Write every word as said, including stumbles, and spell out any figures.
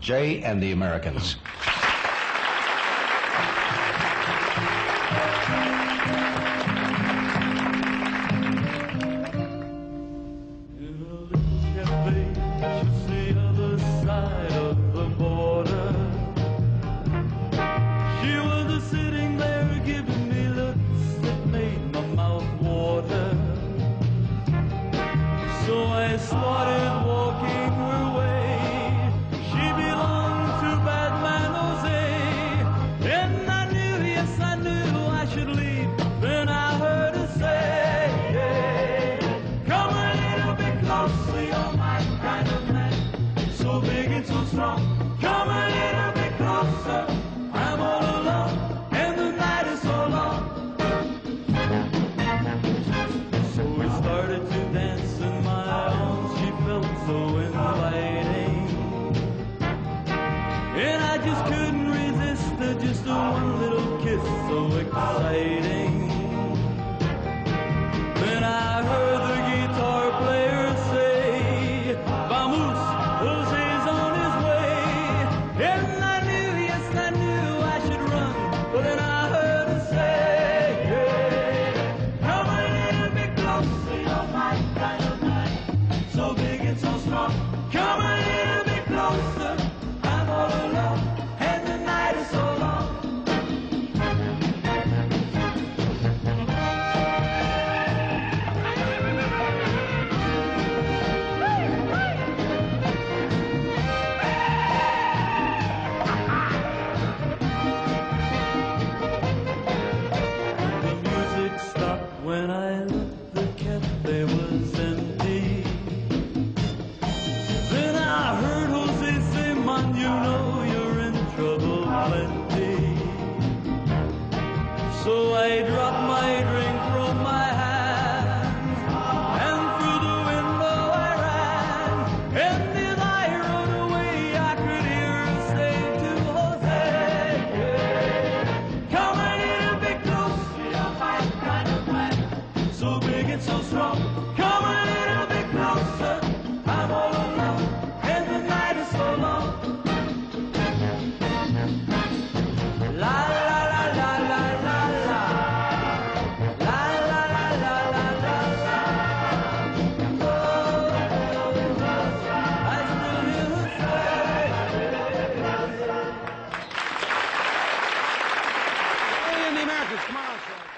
Jay and the Americans. So I started walking her way. She belonged to Batman Jose. And I knew, yes I knew I should leave. Then I heard her say, come a little bit closer, you're my kind of man. So big and so strong. Come a little bit closer, I'm all alone, and the night is so long. So we started to dance in my arms, she felt so inviting. And I just couldn't resist her, just a one little kiss, so exciting. Then I heard the guitar player say, vamos, Jose's on his way. And I knew, yes I knew I should run, but then I heard her say, come a little bit closer, you're my kind of man. So big and so strong. Come a little bit closer.